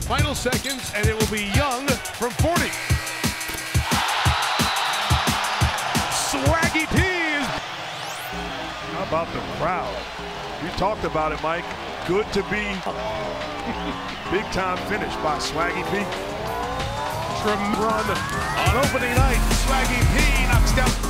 Final seconds, and it will be Young from 40. Swaggy P is... How about the crowd? You talked about it, Mike. Good to be. Big time finish by Swaggy P. Trim run on opening night. Swaggy P knocks down.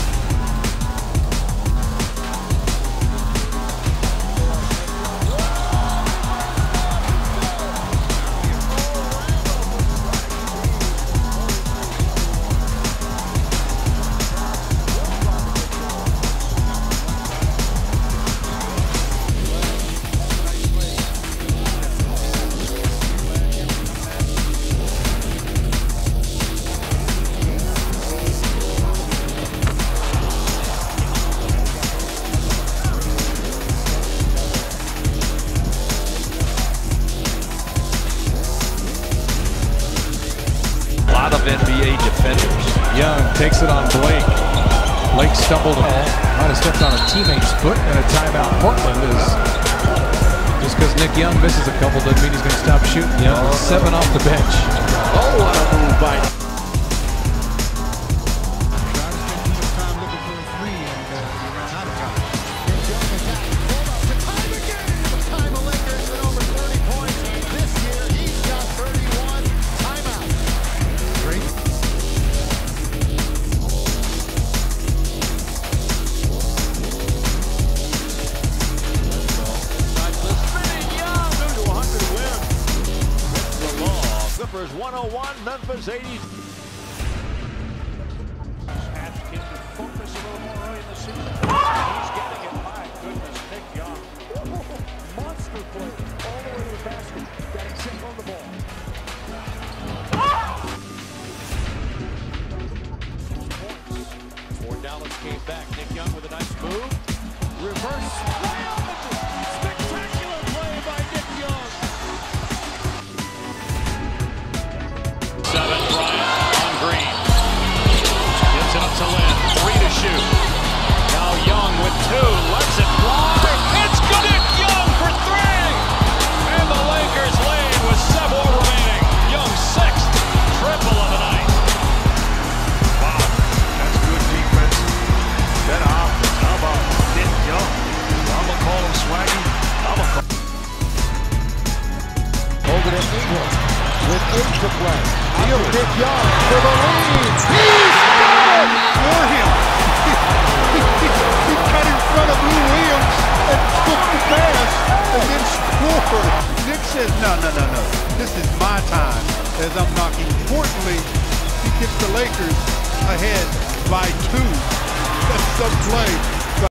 Of NBA defenders. Young takes it on Blake. Blake stumbled and might have stepped on a teammate's foot in a timeout. Portland is just because Nick Young misses a couple doesn't mean he's going to stop shooting. Young 7 off the bench. Oh, what a move by. Clippers 101, Memphis 80. Ask him to focus a little more early in the season. He's getting it. My goodness, Nick Young. Monster play all the way to the basket. Getting sick on the ball. Four Dallas came back. Nick Young with a nice move. Reverse layup. Spectacular play by Nick Young. 7, Bryant on Green. Gets it up to Lynn. 3 to shoot. Now Young with 2. Lets it fly. It's good. Nick Young for 3. And the Lakers lead with 7 remaining. Young 6th. Triple of the night. Wow, that's good defense. That offense. How about Nick Young? I'm going to call him Swaggy. I'm going to call Hold it in Ingram with 8 to play. Here's Nick Young for the lead. He's got it for him. He cut in front of Lou Williams and took the pass and then scored. Nick says, no. This is my time as I'm knocking. Importantly, he gets the Lakers ahead by 2. That's some play.